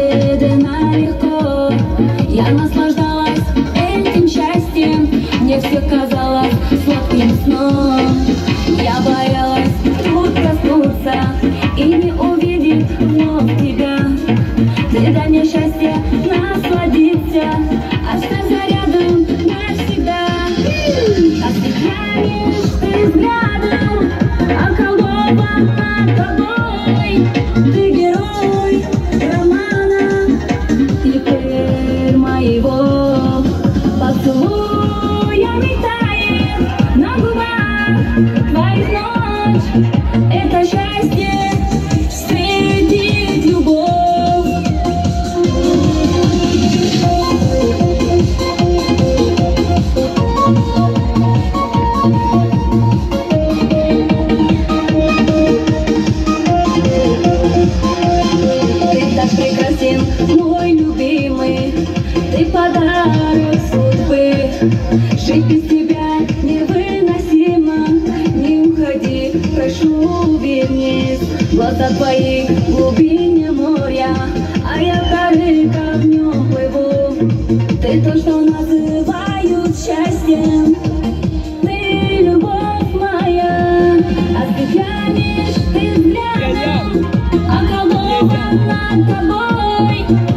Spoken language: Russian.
неожиданно легко я наслаждалась этим счастьем. Мне все казалось сладким сном. Я боялась тут проснуться и не увидеть вновь тебя. Ты дай мне счастье насладиться, оставься рядом навсегда. Осветляешь ты взглядом, околован над тобой. Ты герой романа, теперь моего. Поцелуями тает на губах твоих ночь. Это счастье встретить любовь. Прекрасен, мой любимый, ты подарок судьбы. Жить без тебя невыносимо, не уходи, прошу, вернись. Глаза твои в глубине моря, а я только в нем плыву. Ты то, что называют счастьем, ты любовь моя. Осветляешь ты взглядом, околован над тобой.